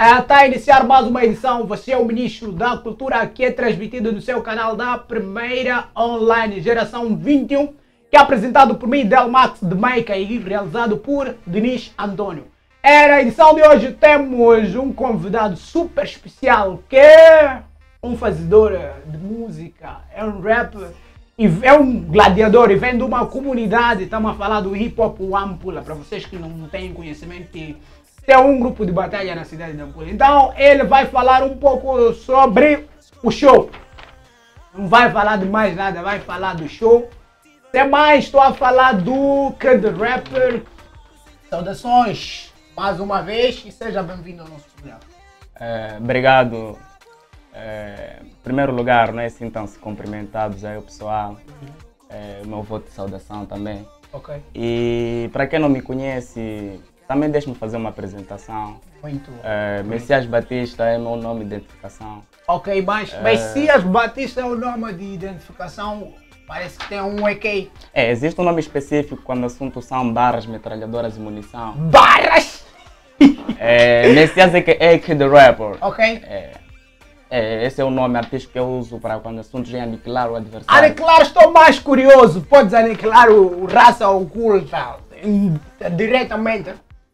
Está a iniciar mais uma edição. Você é o Ministro da Cultura, que é transmitido no seu canal da Primeira Online, Geração 21, que é apresentado por mim, Delmax de Maica, e realizado por Denis Antônio. Na edição de hoje temos um convidado super especial, que é um fazedor de música, é um rapper, e é um gladiador e vem de uma comunidade. Estamos a falar do Hip Hop Ampula, para vocês que não têm conhecimento, tem um grupo de batalha na cidade de Ampula. Então ele vai falar um pouco sobre o show. Não vai falar de mais nada, vai falar do show. Sem mais, estou a falar do Kid Rapper. Saudações mais uma vez e seja bem-vindo ao nosso programa. Obrigado. Em primeiro lugar, né, sintam-se cumprimentados aí o pessoal. O meu voto de saudação também. Ok. E para quem não me conhece, também deixe-me fazer uma apresentação. Muito. Messias Batista é meu nome de identificação. Ok, mas Messias Batista é o nome de identificação, parece que tem um EQ. Existe um nome específico quando o assunto são barras, metralhadoras e munição. Barras! Messias é Kid Rapper. Ok. Esse é o nome artístico que eu uso para quando o assunto já aniquilar o adversário. Aniquilar, estou mais curioso. Podes aniquilar o raça oculta diretamente?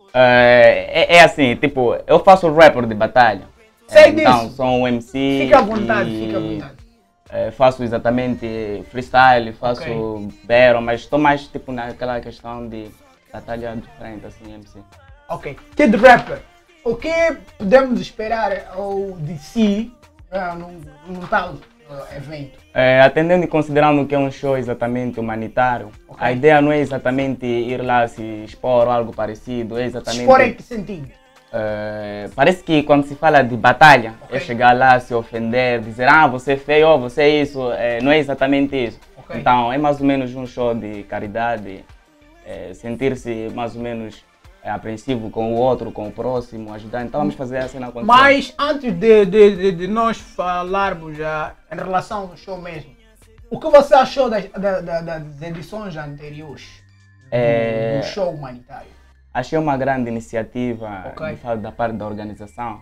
Assim, tipo, eu faço rapper de batalha. Sei então, disso. sou um MC. Fica à vontade, e, fica à vontade. Faço exatamente freestyle, faço battle, mas estou mais tipo naquela questão de batalha diferente, assim, MC. Ok. Kid Rapper, o que podemos esperar de si num tal evento? Atendendo e considerando que é um show exatamente humanitário, a ideia não é exatamente ir lá se expor ou algo parecido, é exatamente... Expor em que sentido? Parece que quando se fala de batalha, é chegar lá, se ofender, dizer você é feio ou você é isso, não é exatamente isso. Então é mais ou menos um show de caridade, sentir-se mais ou menos apreensivo com o outro, com o próximo, ajudar. Então vamos fazer a cena acontecer. Mas antes de nós falarmos já em relação ao show mesmo, o que você achou das edições anteriores do show humanitário? Achei uma grande iniciativa da parte da organização.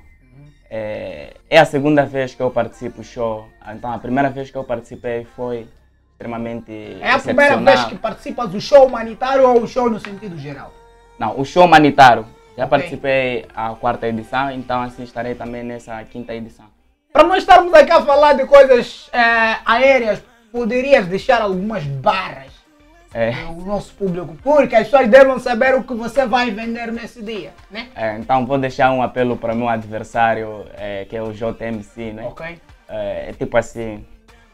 É a segunda vez que eu participo do show, então a primeira vez que eu participei foi extremamente É a primeira vez que participas do show humanitário ou o show no sentido geral? Não, o show humanitário. Já participei a 4ª edição, então assim estarei também nessa 5ª edição. Para nós estarmos aqui a falar de coisas aéreas, poderias deixar algumas barras no nosso público, porque as pessoas devem saber o que você vai vender nesse dia, né? Então vou deixar um apelo para o meu adversário, que é o JMC, né? É tipo assim,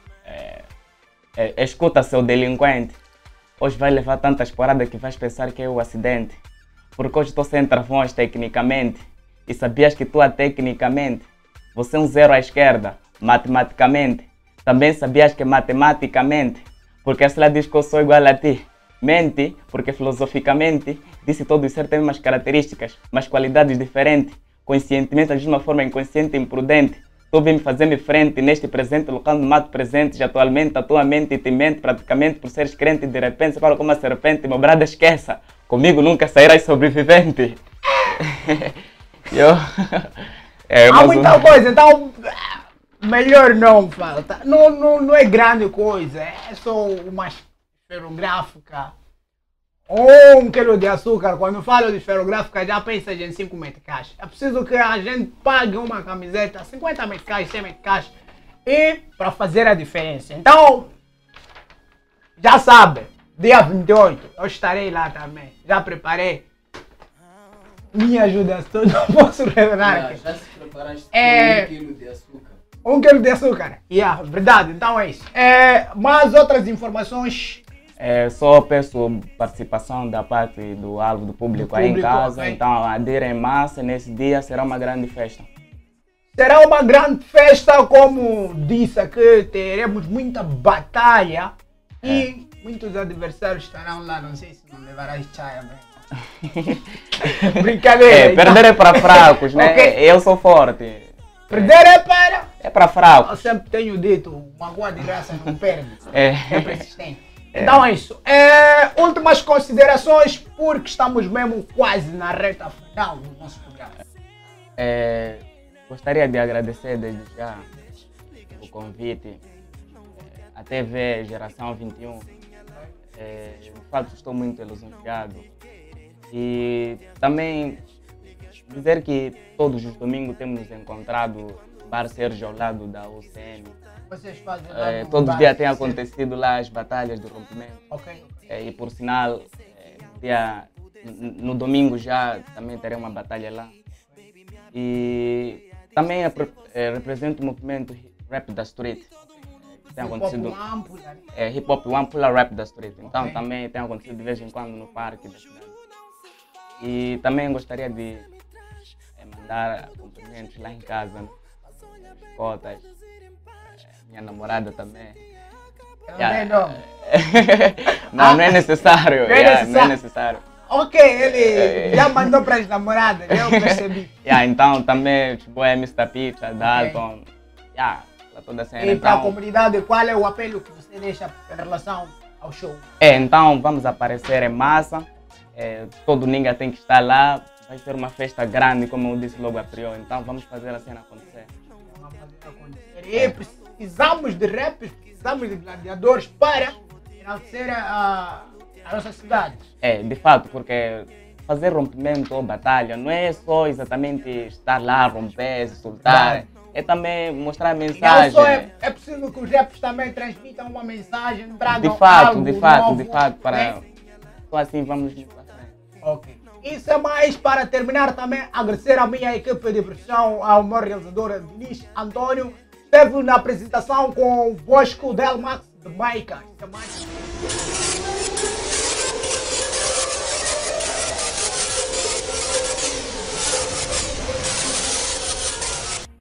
escuta seu delinquente, hoje vai levar tantas paradas que vais pensar que é o acidente. Porque hoje estou sem travões tecnicamente. E sabias que tu tecnicamente, você é um zero à esquerda, matematicamente. Também sabias que matematicamente, porque a diz que eu sou igual a ti. Mente, porque filosoficamente, disse todos ser têm umas características, mas qualidades diferentes. Conscientemente, da mesma forma, inconsciente e imprudente. Tu vem me fazer-me frente neste presente, colocando mato presentes, atualmente a tua mente te mente, praticamente por seres crente, de repente você fala como uma serpente, meu brado esqueça, comigo nunca sairás sobrevivente. Há muita coisa, então melhor não falta. Não é grande coisa, é só uma esferográfica ou 1 quilo de açúcar. Quando falo de esferográfica já pensa em 5 meticais. É preciso que a gente pague uma camiseta, 50 meticais, 100 meticais, e para fazer a diferença. Então, já sabe, dia 28 eu estarei lá também. Já preparei. Me ajuda, se eu não posso revelar aqui. Já se preparaste com 1 quilo de açúcar. 1 quilo de açúcar, verdade, então é isso. Mais outras informações? Só peço participação da parte do alvo do público aí em casa, então aderem em massa, nesse dia será uma grande festa. Será uma grande festa, como disse aqui, teremos muita batalha e muitos adversários estarão lá, não sei se não levarás chá, brincadeira. Perder é para fracos, né? Eu sou forte. Perder é para? É para fracos. Eu sempre tenho dito, uma boa de graça não perde, é persistente. Então é isso. Últimas considerações, porque estamos mesmo quase na reta final do nosso programa. Gostaria de agradecer desde já o convite à TV Geração 21. De fato, estou muito lisonjeado. E também dizer que todos os domingos temos nos encontrado no Bar Sérgio ao lado da UCN. Vocês fazem lá no Todos os bar dias tem Sérgio? acontecido lá as batalhas do rompimento. Ok. E por sinal, no domingo já também terei uma batalha lá. E também represento o movimento Rap da Street. Tem acontecido Hip Hop One Pula Rap da Street. Então também tem acontecido de vez em quando no parque da cidade. E também gostaria de mandar cumprimentos lá em casa, né? Cotas, minha namorada também. Não é necessário. Não é necessário. Ok, ele já mandou para as namoradas, eu percebi. Então também tipo, é Mr. Pizza, Dalton, toda a cena. E para a comunidade, qual é o apelo que você deixa em relação ao show? Então vamos aparecer em massa, todo ninguém tem que estar lá, vai ser uma festa grande, como eu disse logo a priori, então vamos fazer a cena acontecer. Vamos fazer acontecer. E precisamos de rappers, precisamos de gladiadores para enaltecer a nossa cidade. De fato, porque fazer rompimento ou batalha não é só exatamente estar lá, romper, se soltar. É também mostrar a mensagem. Não só é preciso que os rappers também transmitam uma mensagem, tragam de fato, novo, para só assim vamos para frente. Ok. Isso é mais para terminar também, agradecer à minha equipe de produção, ao meu realizador Vinícius Antônio. Esteve na apresentação com o Bosco Delmax de Maica. Isso é mais.